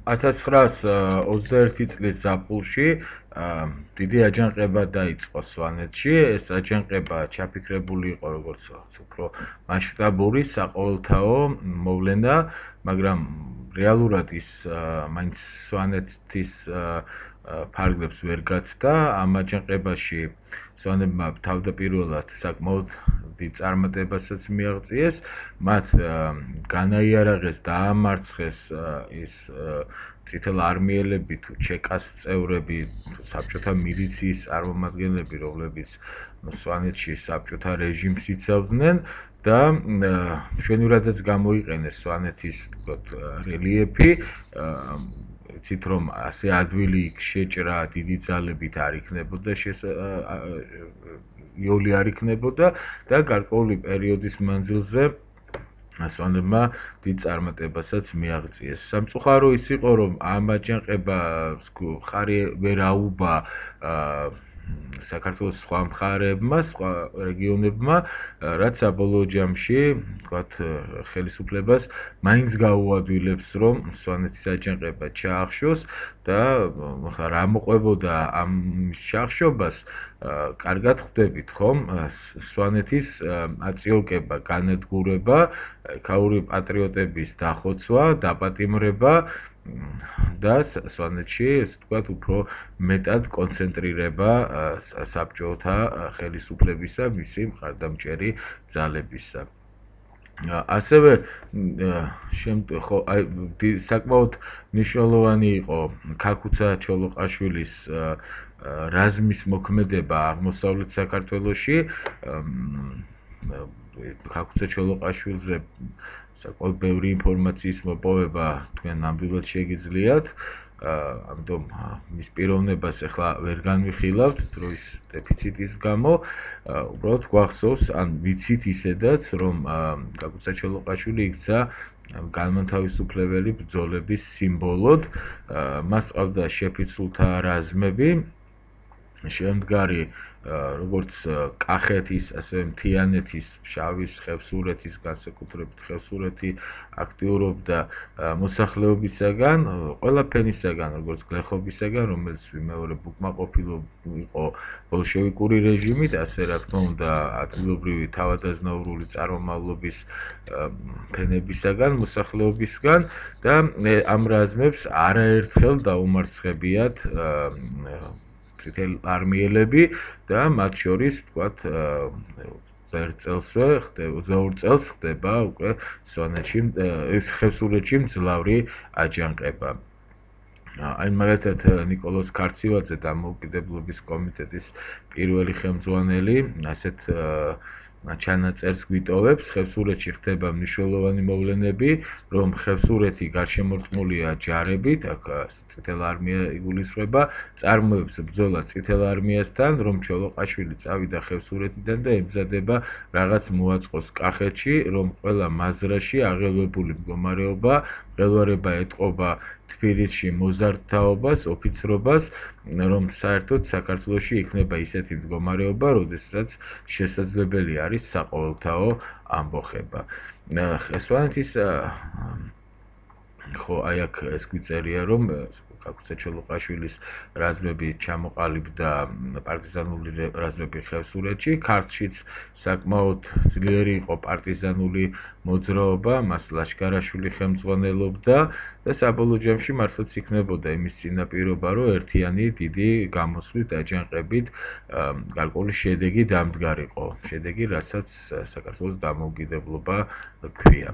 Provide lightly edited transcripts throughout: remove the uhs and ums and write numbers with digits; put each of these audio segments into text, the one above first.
1921 წლის ზაფხულში დიდი აჯანყება დაიწყო სვანეთში. ეს აჯანყება ჩაფიქრებული იყო როგორც უფრო მასშტაბური საყოველთაო მოვლენა, მაგრამ რეალურად ის მაინც სვანეთის ფარგლებს ვერ გაცდა. ამ აჯანყებაში სვანებმა თავდაპირველად საკმაოდ დიდ წარმატებასაც მიაღწიეს. მათ განაიარაღეს, დაამარცხეს ის წითელ არმიელები თუ ჩეკას წევრები, საბჭოთა მილიციის წარმომადგენლები, რომლებიც სვანეთში საბჭოთა რეჟიმს იცავდნენ და მშვენივრადაც გამოიყენეს სვანეთის რელიეფი. იცით რომ ასე ადვილი იქ შეჭრა დიდი ძალებით არ იქნებოდა იოლი არ იქნებოდა და გარკვეული პერიოდის მანძილზე სვანებმა დიდ წარმატებასაც მიაღწიეს. სამწუხარო ის იყო, რომ ამ აჯანყებას ხარი ვერ აუბა საქართველოს სხვა მხარეებმა, სხვა რეგიონებმა, რაც საბოლოო ჯამში, ვთქვათ, ხელისუფლებას მაინც გაუადვილებს, რომ სვანეთის აჯანყება ჩაახშოს და რა მოყვებოდა ამ ჩახშობას, კარგად ხვდებით, ხომ? სვანეთის აწიოკება, განადგურება, ქაური პატრიოტების დახოცვა, დაპატიმრება და სვანეთში, ესე ვთქვათ, უფრო მეტად კონცენტრირება საბჭოთა ხელისუფლებისა, მისი მხარდამჭერი ძალებისა. ასევე საკმაოდ მნიშვნელოვანი იყო ქაქუცა ჩოლოყაშვილის რაზმის მოქმედება აღმოსავლეთ საქართველოში. ქაქუცა ჩოლოყაშვილზე საკმაოდ ბევრი ინფორმაციის მოპოვება თქვენ ნამდვილად შეგიძლიათ. ამიტომ მის პიროვნებას ახლა ვერ განვიხილავთ დროის დეფიციტის გამო. უბრალოდ გვახსოვს, ან ვიცით ისედაც, რომ ქაქუცა ჩოლოყაშვილი იქცა განმათავისუფლებელი ბრძოლების სიმბოლოდ. მას ყავდა შეფიცულთა რაზმები, შემდგარი როგორც კახეთის, ასევე მთიანეთის, შავის, ხევსურეთის, განსაკუთრებით ხევსურეთი აქტიურობდა მოსახლეობისაგან, ყველა ფენისაგან, როგორც გლეხობისაგან, რომელიც ვიმეორებ უკმაყოფილო იყო ბოლშევიკური რეჟიმით, ასე რა თქმა უნდა, ადგილობრივი თავადაზნაურული წარმომავლობის ფენებისაგან, მოსახლეობისგან და ამ რაზმებს არაერთხელ დაუმარცხებიათ წითელ არმიელები და მათ შორის, ვთქვათ, ზეურ წელს ხდება უკვე სვანეთში, ხევსურეთში მძლავრი აჯანყება. აი მაგალითად ნიკოლოზ ქარცივაძე დამოუკიდებლობის კომიტეტის პირველი ხელმძღვანელი ასეთ ჩანაწერს გვიტოვებს, ხევსურეთში ხდება მნიშვნელოვანი მოვლენები, რომ ხევსურეთი გარშემორტყმულია ჯარებით, აქ წითელ არმია იგულისხმება, წარმოებს ბრძოლა წითელ არმიასთან, რომ ჩოლოყაშვილი წავიდა ხევსურეთიდან და ემზადება რაღაც მოაწყოს კახეთში, რომ ყველა მაზრაში აღელვებული მდგომარეობა, მღელვარება ეტყობა თბილისში მოზარდთაობას, ოფიცრობას, რომ საერთოდ საქართველოში იქნება ისეთი მდგომარეობა, როდესაც შესაძლებელი არის საყოველთაო ამბოხება. სვანეთის ხო აი აქ ეს გვიწერია, რომ ქაქუცა ჩოლოყაშვილის რაზმები ჩამოყალიბდა პარტიზანული რაზმები ხევსურეთში, ქართლშიც საკმაოდ ძლიერი იყო პარტიზანული მოძრაობა, მას ლაშქარაშვილი ხელმძღვანელობდა და საბოლოო ჯამში მართლაც იქნებოდა იმის წინაპირობა, რომ ერთიანი დიდი გამოსვლით აჯანყებით გარკვეული შედეგი დამდგარიყო. შედეგი, რასაც საქართველოს დამოუკიდებლობა ქვია.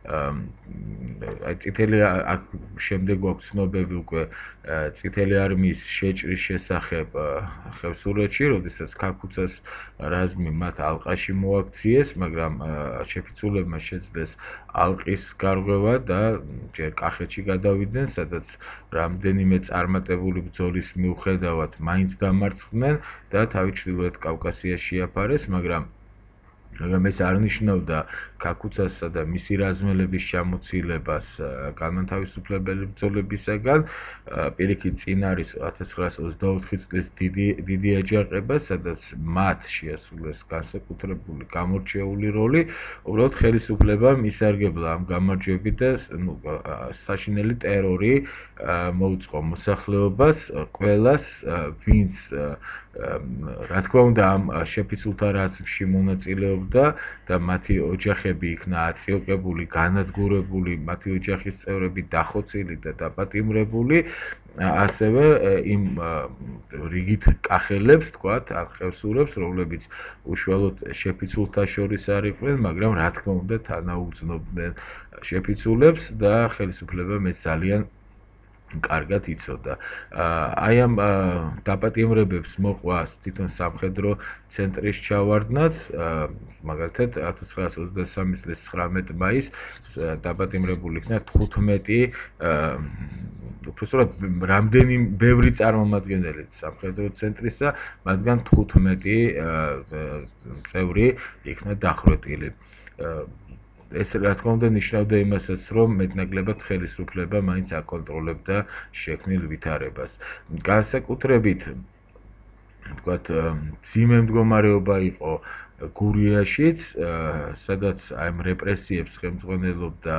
აი წითელი შემდეგ გვაქვს ცნობები უკვე წითელი არმიის შეჭრის შესახებ ხევსურეთში, როდესაც ქაქუცას რაზმი მათ ალყაში მოაქციეს, მაგრამ შეფიცულებმა შეძლეს ალყის გარღვევა და ჯერ კახეთში გადავიდნენ, სადაც რამდენიმე წარმატებული ბრძოლის მიუხედავად მაინც დამარცხდნენ და თავი ჩრდილოეთ კავკასიაში შეაფარეს, მაგრამ მაგრამ ეს არ ნიშნავდა ქაქუცასა და მისი რაზმელების ჩამოცილებას განმათავისუფლებელი ბრძოლებისაგან. პირიქით, წინ არის 1924 წლის დიდი აჯანყება, სადაც მათ შეასრულეს განსაკუთრებული გამორჩეული როლი. უბრალოდ ხელისუფლებამ ისარგებლა ამ გამარჯვებით და საშინელი ტერორი მოუწყო მოსახლეობას, ყველას, ვინც რა თქმა უნდა ამ შეფიცულთა რაზმში მონაწილეობდა და მათი ოჯახები იქნა აწიოკებული, განადგურებული, მათი ოჯახის წევრები დახოცილი და დაპატიმრებული, ასევე იმ რიგით კახელებს, თქვათ, ან ხევსურებს, რომლებიც უშუალოდ შეფიცულთა შორის არ იყვნენ, მაგრამ რა თქმა უნდა თანაუგრძნობდნენ შეფიცულებს და ხელისუფლებამ ეს ძალიან კარგად იცოდა. აი ამ დაპატიმრებებს მოყვა თვითონ სამხედრო ცენტრის ჩავარდნაც, მაგალითად 1923 წლის 19 მაისს დაპატიმრებული იქნა 15 უბრალოდ რამდენი ბევრი წარმომადგენელი სამხედრო ცენტრისა, მათგან 15 წევრი იქნა დახვრეტილი. ეს რა თქმა უნდა ნიშნავდა იმასაც, რომ მეტნაკლებად ხელისუფლება მაინც აკონტროლებდა შექმნილ ვითარებას. განსაკუთრებით, თქვათ, ძიმე მდგომარეობა იყო გურიაშიც, სადაც აი ამ რეპრესიებს ხელმძღვანელობდა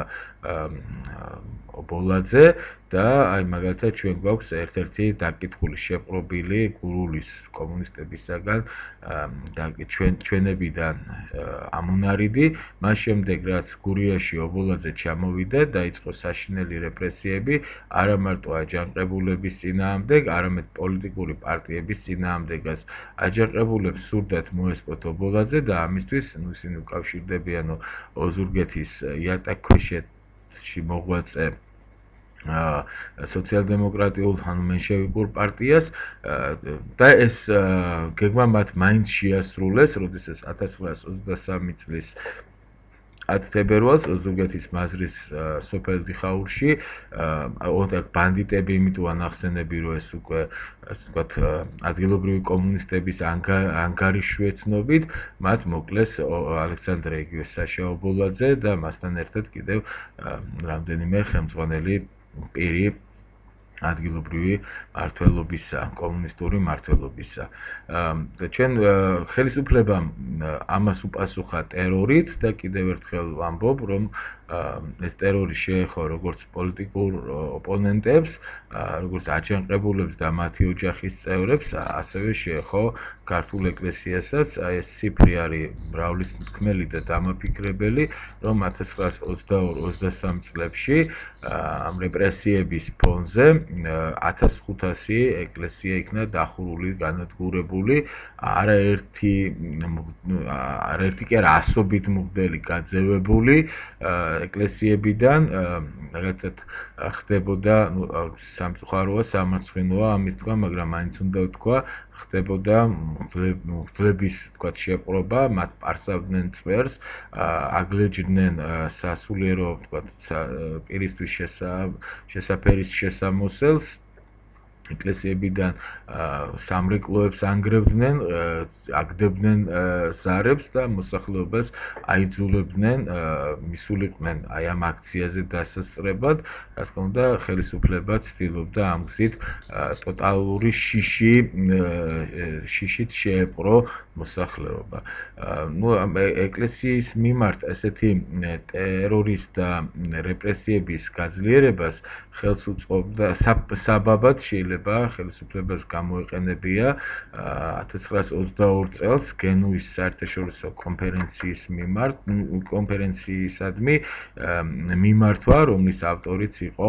ობოლაძე და აი მაგალითად ჩვენ გვაქვს ერთ-ერთი დაკითხული შეპყრობილი გურულის კომუნისტებისაგან და ჩვენებიდან ამონარიდი. მას შემდეგ რაც გურიაში ობოლაძე ჩამოვიდა, დაიწყო საშინელი რეპრესიები არა მარტო აჯანყებულების წინააღმდეგ, არამედ პოლიტიკური პარტიების წინააღმდეგაც. აჯანყებულებს სურდათ მოესპოთ ობოლაძე და ამისთვის ისინი უკავშირდებიან ოზურგეთის იატაკქვეშეთში მოღვაწე სოციალ-დემოკრატიულ ან მენშევიკურ პარტიას და ეს გეგმა მათ მაინც შეასრულეს, როდესაც 1923 წლის 10 თებერვალს ოზურგეთის მაზრის სოფელ დიხაურში ოღონდ ბანდიტები იმიტომ ანახსენები, რომ ეს უკვე ასე ვთქვათ ადგილობრივი კომუნისტების ანგარიშშუეცნობით მათ მოკლეს ალექსანდრე იგივე საშა ობოლაძე და მასთან ერთად კიდევ რამდენიმე ხელმძღვანელი პირი ადგილობრივი მმართველობისა, კომუნისტური მმართველობისა. და ჩვენ ხელისუფლებამ ამას უპასუხა ტერორით და კიდევ ერთხელ ვამბობ, რომ ეს ტერორი შეეხო როგორც პოლიტიკურ ოპონენტებს, როგორც აჯანყებულებს და მათი ოჯახის წევრებს, ასევე შეეხო ქართულ ეკლესიასაც. აი ეს ციფრი არის მრავლისმთქმელი და დამაფიქრებელი, რომ 1922-23 წლებში ამ რეპრესიების ფონზე 1500 ეკლესია იქნა დახურული, განადგურებული, არაერთი კი არა ასობით მღვდელი გაძევებული ეკლესიებიდან, მაგალითად ხდებოდა სამწუხაროა, სამარცხვინოა ამის თქვა, მაგრამ მაინც უნდა ვთქვა, ხდებოდა მღვდლების თქვათ შეპყრობა, მათ პარსავდნენ წვერს, აგლეჯდნენ სასულიერო თქვათ პირისთვის შესაფერის შესამოსელს, ეკლესიებიდან სამრეკლოებს ანგრევდნენ, აგდებდნენ ზარებს და მოსახლეობას აიძულებდნენ მისულიყვნენ აი ამ აქციაზე დასასწრებად. რა თქმა უნდა, ხელისუფლება ცდილობდა ამ გზით ტოტალური შიშით შეეპყრო მოსახლეობა. ეკლესიის მიმართ ესეთი ტერორის და რეპრესიების გაძლიერებას ხელს უწყობდა საბაბად შეიძლება ხელისუფლებას გამოეყენებია 1922 წელს გენუის საერთაშორისო კონფერენციისადმი მიმართვა, რომლის ავტორიც იყო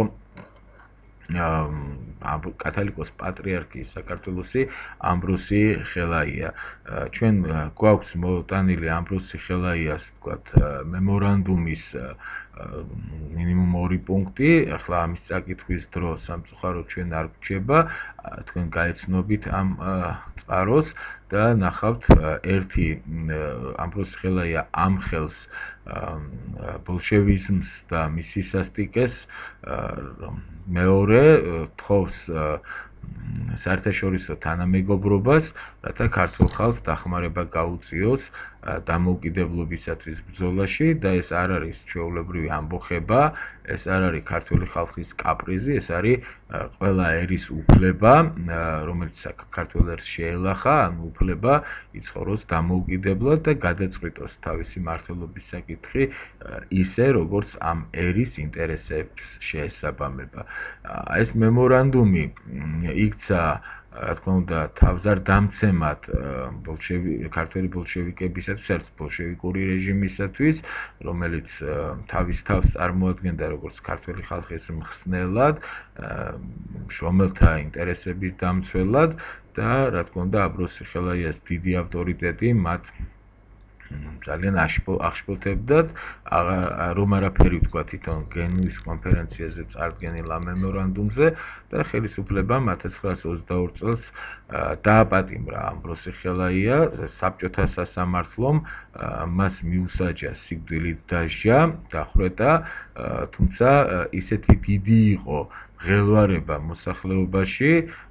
კათოლიკოს პატრიარქი საქართველოსი ამბროსი ხელაია. ჩვენ გვაქვს მოტანილი ამბროსი ხელაიას, თქვათ, მემორანდუმის მინიმუმ 2 პუნქტი, ახლა ამის წაკითხვის დრო სამწუხაროდ ჩვენ არ გვჩება, თქვენ გაეცნობით ამ წყაროს და ნახავთ ერთი ამბროსი ხელაია ამხელს ბოლშევიზმს და მის სისასტიკეს, მეორე თხოვს საერთაშორისო თანამეგობრობას, რათა ქართულ ხალხს დახმარება გაუწიოს დამოუკიდებლობისათვის ბრძოლაში და ეს არ არის ჩვეულებრივი ამბოხება, ეს არ არის ქართული ხალხის კაპრიზი, ეს არის ყველა ერის უფლება, რომელიც ქართულ ერს შეელახა, ანუ უფლება იცხოვროს დამოუკიდებლად და გადაწყვიტოს თავისი მმართველობის საკითხი ისე, როგორც ამ ერის ინტერესებს შეესაბამება. ეს მემორანდუმი იქცა რა თქმა უნდა თავზარდამცემად ქართველი ბოლშევიკებისათვის, საერთოდ ბოლშევიკური რეჟიმისათვის, რომელიც თავის თავს წარმოადგენდა როგორც ქართველი ხალხის მხსნელად, შრომელთა ინტერესების დამცველად და რა თქმა უნდა აბროსიხელაიას დიდი ავტორიტეტი მათ ძალიან აღშფოთებდათ, რომ არაფერი ვთქვა თვითონ გენუის კონფერენციაზე წარდგენილ ამ მემორანდუმზე და ხელისუფლებამ 1922 წელს დააპატიმრა ამბროსიხელაია, საბჭოთა სასამართლომ მას მიუსაჯა სიკვდილით დასჯა, დახვრეტა, თუმცა ისეთი დიდი იყო მღელვარება მოსახლეობაში,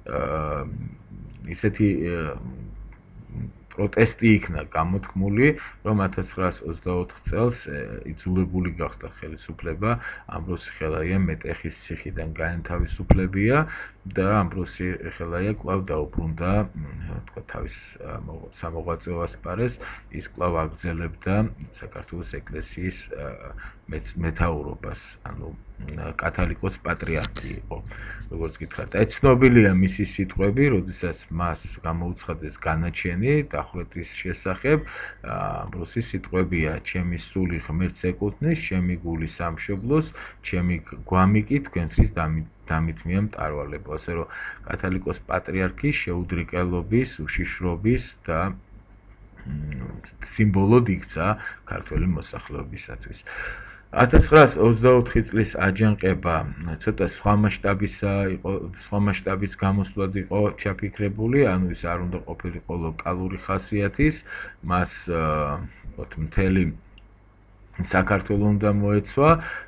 ისეთი პროტესტი იქნა გამოთქმული, რომ 1924 წელს იძულებული გახდა ხელისუფლება ამბროსიხელაია მეტეხის ციხიდან გაენთავისუფლებია და ამბროსიხელაია კვლავ დაუბრუნდა, თქვა თავის სამოღვაწეო ასპარეზს, ის კვლავ აგრძელებდა საქართველოს ეკლესიის მეთაურობას, ანუ კათალიკოს პატრიარქი იყო, როგორც გითხარით. აი ცნობილია მისი სიტყვები, როდესაც მას გამოუცხადეს განაჩენი დახვრეტის შესახებ, ამბროსის სიტყვებია: ჩემი სული ღმერთს ეკუთვნის, ჩემი გული სამშობლოს, ჩემი გვამი კი თქვენთვის დამითმია მტარვალებო. ასე რომ კათალიკოს პატრიარქი შეუდრიკელობის, უშიშრობის და სიმბოლოდ იქცა ქართველი მოსახლეობისათვის. 1924 წლის აჯანყება ცოტა სხვა მასშტაბის გამოსვლად იყო ჩაფიქრებული, ანუ ის არ უნდა ყოფილიყო ლოკალური ხასიათის, მას მთელი საქართველო უნდა მოეცვა,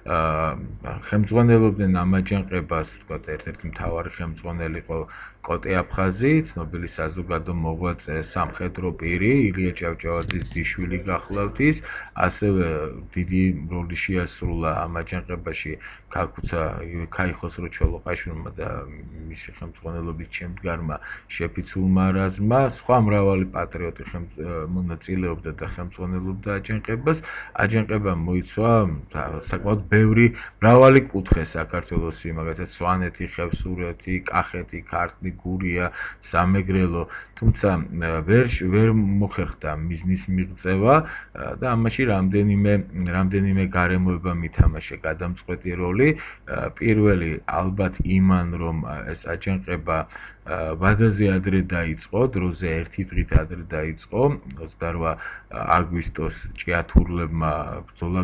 ხელმძღვანელობდნენ ამ აჯანყებას, თქვა ერთ-ერთი მთავარი ხელმძღვანელი იყო კოტე აფხაზი, ცნობილი საზოგადო მოღვაწე, სამხედრო პირი, ილია ჭავჭავაძის დიშვილი გახლავთ ის, ასევე დიდი როლი შეასრულა ამ აჯანყებაში ქაქუცა ქაიხოსრო ჩოლოყაშვილმა და მისი ხელმძღვანელობით შემდგარმა შეფიცულმა რაზმმა, სხვა მრავალი პატრიოტი მონაწილეობდა და ხელმძღვანელობდა აჯანყებას. აჯანყებამ მოიცვა საკმაოდ ბევრი მრავალი კუთხე საქართველოსი, მაგალითად სვანეთი, ხევსურეთი, კახეთი, ქართლი, გურია, სამეგრელო, თუმცა ვერ მოხერხდა მიზნის მიღწევა და ამაში რამდენიმე გარემოება მითამაშა გადამწყვეტი როლი. პირველი ალბათ იმან, რომ ეს აჯანყება ვადაზე ადრე დაიწყო, დროზე ერთი დღით ადრე დაიწყო, 28 აგვისტოს ჭიათურლებმა ბრძოლა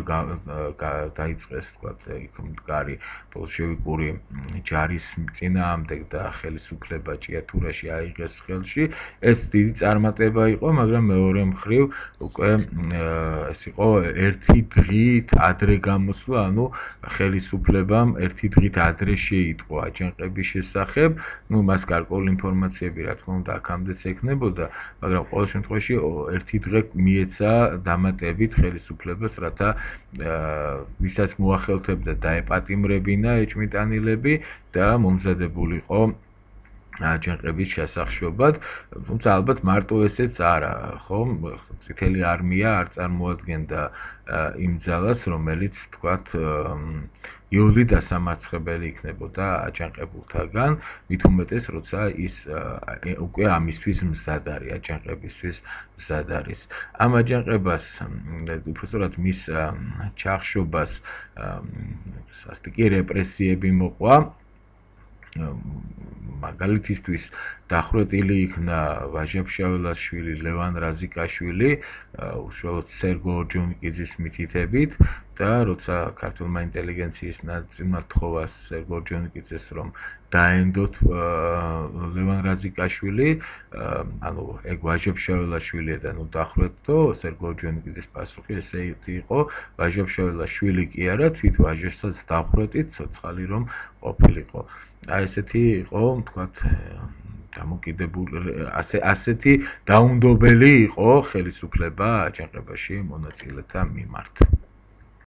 დაიწყეს, თქვათ, იქ მდგარი ბოლშევიკური ჯარის წინააღმდეგ და ხელისუფლება ჭიათურაში აიღეს ხელში. ეს დიდი წარმატება იყო, მაგრამ მეორე მხრივ უკვე ეს იყო ერთი დღით ადრე გამოსვლა, ანუ ხელისუფლებამ ერთი დღით ადრე შეიტყო აჯანყების შესახებ, მას გარკვეული ინფორმაციები რა თქმა უნდა აქამდეც ექნებოდა, მაგრამ ყოველ შემთხვევაში ერთი დღე მიეცა დამატებით ხელისუფლებას, რათა ვისაც მოახელთებდა დაეპატიმრებინა ეჭვმიტანილები და მომზადებულიყო აჯანყების შესახშობად, თუმცა ალბათ მარტო ესეც არა, ხო? წითელი არმია არ წარმოადგენდა იმ ძალას, რომელიც თქვათ იოლი დასამარცხებელი იქნებოდა აჯანყებულთაგან, მით უმეტეს, როცა ის უკვე ამისთვის მზად არის, აჯანყებისთვის მზად არის. ამ აჯანყებას, უბრალოდ მის ჩახშობას სასტიკი რეპრესიები მოყვა. მაგალითისთვის დახვრეტილი იქნა ვაჟა-ფშაველაშვილი, ლევან რაზიკაშვილი, უშუალოდ სერგო ორჯონიკიძის მითითებით და როცა ქართულმა ინტელიგენციის ნაწილმა თხოვა სერგო ორჯონიკიძეს რომ დაენდოთ ლევან რაზიკაშვილი, ანუ ეგ ვაჟა-ფშაველაშვილია და ნუ დახვრეტო, სერგო ორჯონიკიძის პასუხი ესე იყო, ვაჟა-ფშაველაშვილი კი არა, თვით ვაჟასაც დახვრეტით, ცოცხალი რომ ყოფილიყო. აი ესეთი იყო, თქვათ, დამოკიდებული ასეთი დაუნდობელი იყო ხელისუფლება აჯანყებაში მონაწილეთა მიმართ.